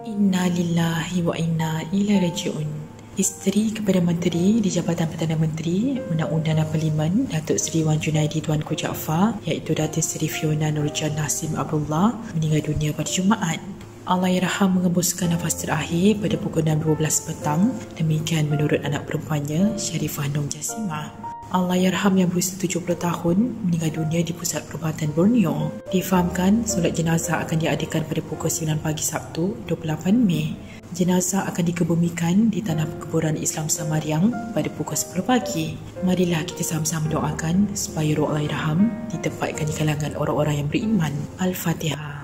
Inna lillahi wa inna ilaihi raji'un. Isteri kepada Menteri di Jabatan Perdana Menteri Undang-Undang dan Parlimen Datuk Seri Wan Junaidi Tuanku Jaafar iaitu Datuk Seri Fiona Nurjan Nasim Abdullah meninggal dunia pada Jumaat. Allahyarham mengembuskan nafas terakhir pada pukul 6.12 petang. Demikian menurut anak perempuannya Sharifah Nur Jasimah. Allahyarham yang berusia 70 tahun meninggal dunia di Pusat Perubatan Borneo. Difahamkan solat jenazah akan diadakan pada pukul 9 pagi Sabtu 28 Mei. Jenazah akan dikebumikan di tanah perkuburan Islam Samariang pada pukul 10 pagi. Marilah kita sama-sama doakan supaya roh Allahyarham ditempatkan di kalangan orang-orang yang beriman. Al-Fatihah.